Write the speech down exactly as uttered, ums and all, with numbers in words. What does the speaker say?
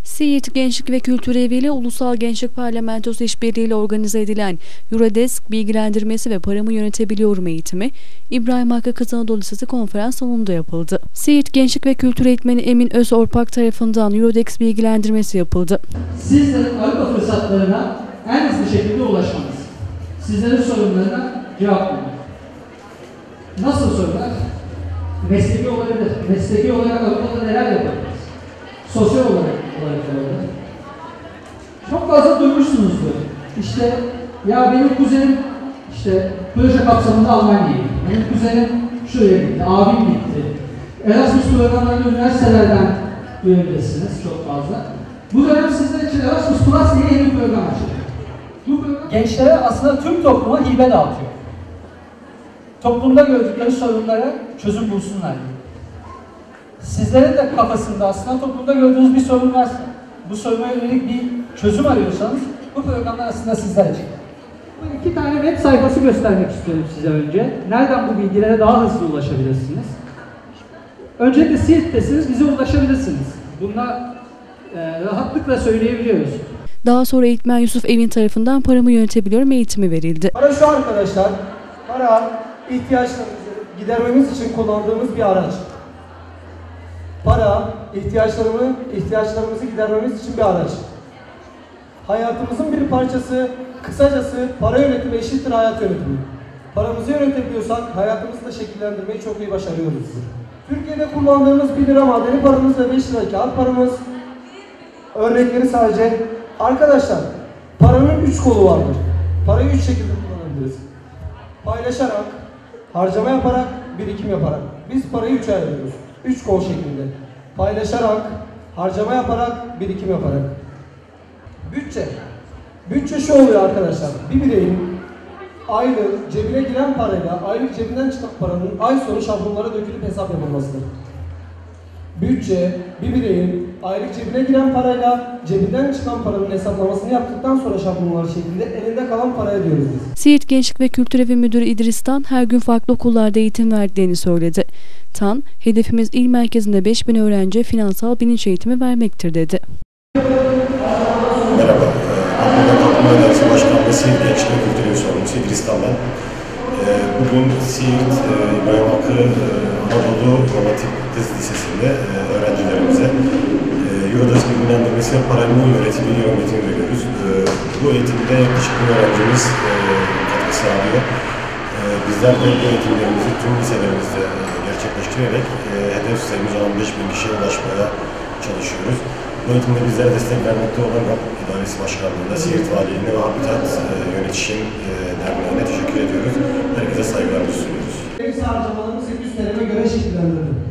Siirt Gençlik ve Kültür Evi ile Ulusal Gençlik Parlamentosu işbirliğiyle organize edilen Eurodesk Bilgilendirmesi ve Paramı Yönetebiliyorum eğitimi, İbrahim Hakkı Kız Anadolu Lisesi konferans salonunda yapıldı. Siirt Gençlik ve Kültür Eğitmeni Emin Özorpak tarafından Eurodesk bilgilendirmesi yapıldı. Sizlerin Avrupa fırsatlarına en hızlı şekilde ulaşmanız, sizlerin sorunlarına cevap vermek. Nasıl sorular? Mesleki olabilir. Mesleki olarak Avrupa'da neler yapabiliriz? Sosyal olarak olabilir. Çok fazla duymuşsunuzdur. İşte ya benim kuzenim işte proje kapsamında Almanya'ya gitti. Benim kuzenim şuraya gitti, abim gitti. Erasmus programlarını üniversitelerden duyabilirsiniz çok fazla. Bu dönem sizler için Erasmus Plus diye yeni bir program açılıyor. Bu program gençlere aslında tüm topluma hibe dağıtıyor. Toplumda gördükleri sorunlara çözüm bulsunlar diye. Sizlerin de kafasında aslında toplumda gördüğünüz bir sorun varsa, bu soruna yönelik bir çözüm arıyorsanız bu programlar aslında sizler için. Bu iki tane web sayfası göstermek istiyorum size önce. Nereden bu bilgilere daha hızlı ulaşabilirsiniz? Öncelikle Siirt'tesiniz, bize ulaşabilirsiniz. Bunlar e, rahatlıkla söyleyebiliyoruz. Daha sonra eğitmen Yusuf Evin tarafından Paramı Yönetebiliyorum eğitimi verildi. Para şu arkadaşlar, para ihtiyaçlarımızı gidermemiz için kullandığımız bir araç. Para ihtiyaçlarımı, ihtiyaçlarımızı gidermemiz için bir araç. Hayatımızın bir parçası, kısacası para yönetimi eşittir hayat yönetimi. Paramızı yönetebiliyorsak hayatımızı da şekillendirmeyi çok iyi başarıyoruz. Türkiye'de kullandığımız bir lira madeni paramız ve beş lira kağıt paramız. Örnekleri sadece. Arkadaşlar, paranın üç kolu vardır. Parayı üç şekilde kullanabiliriz. Paylaşarak, harcama yaparak, birikim yaparak. Biz parayı üçe ayırıyoruz. Üç kol şeklinde. Paylaşarak, harcama yaparak, birikim yaparak. Bütçe. Bütçe şu oluyor arkadaşlar. Bir bireyin aylık cebine giren parayla aylık cebinden çıkan paranın ay sonu şablonlara dökülüp hesap yapılmasıdır. Bütçe, bir bireyin aylık cebine giren parayla cebinden çıkan paranın hesaplamasını yaptıktan sonra şablonlar şeklinde elinde kalan paraya diyoruz biz. Siirt Gençlik ve Kültür Evi Müdürü İdris Tan her gün farklı okullarda eğitim verdiğini söyledi. Tan, hedefimiz il merkezinde beş bin öğrenciye finansal bilinç eğitimi vermektir dedi. Merhaba, Anadolu Kalkınma Dersi Başkanlığı Siirt Gençlik ve Kültür Evi Sorumlusu İdris Tan ben. Bugün Siirt İbrahim Hakkı Anadolu İmam Hatip Kız Lisesi'nde öğrencilerimize Eurodesk bilgilendirmesi ve paramı yönetebiliyorum eğitimi veriyoruz. Bu eğitimde yaklaşık bir öğrencimiz katkı sağlıyor. Bizler de bu eğitimlerimizi tüm liselerimizde gerçekleştirerek hedef sayımız on beş bin kişiye ulaşmaya çalışıyoruz. Bu eğitimde bizlere destek vermekte olan GAP İdaresi Başkanlığı'na, Siirt Valiliğine ve Habitat Yönetişim Derneği'ne teşekkür ediyoruz. Herkese saygılarımızı sunuyoruz. Harcamalarımız sekiz yüz T L'ye göre şekillendirildi.